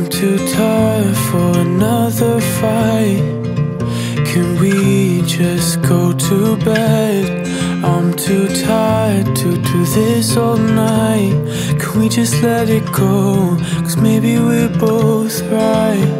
I'm too tired for another fight. Can we just go to bed? I'm too tired to do this all night. Can we just let it go? 'Cause maybe we're both right.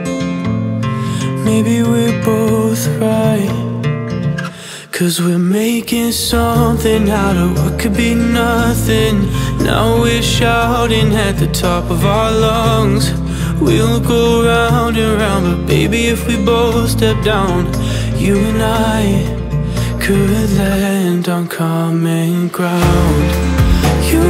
Maybe we're both right. 'Cause we're making something out of what could be nothing. Now we're shouting at the top of our lungs. We'll go round and round, but baby, if we both step down, you and I could land on common ground. You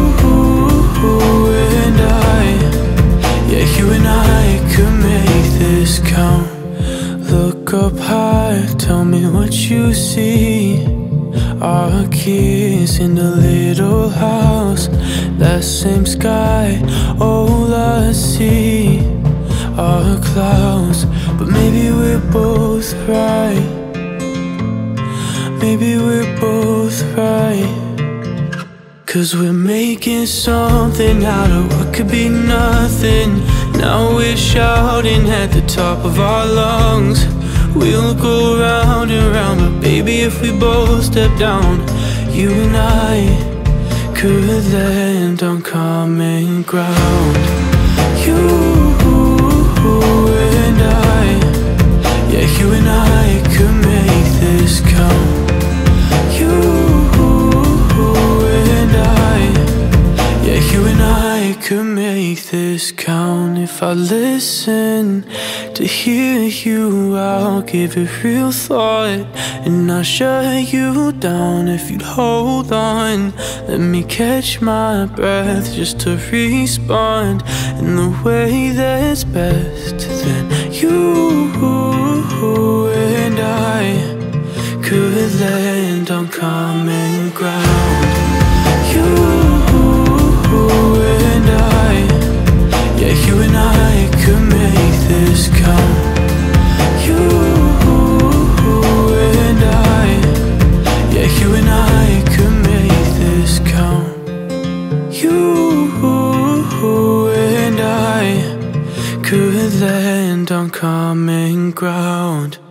and I, yeah, you and I could make this count. Look up high, tell me what you see. Our kids in the little house, that same sky, all I see are clouds. But maybe we're both right. Maybe we're both right. 'Cause we're making something out of what could be nothing. Now we're shouting at the top of our lungs. We'll go round and round, but baby, if we both step down, you and I could land on common ground. You and I, yeah, you and I could make this count. You and I, yeah, you and I could make this count. If I listen to hear you, I'll give it real thought, and I'll shut you down if you'd hold on. Let me catch my breath just to respond in the way that's best. Then you and I could land on common ground. You and I, yeah, you and I could make this count. You and I, yeah, you and I could make this count. You and I could land on common ground.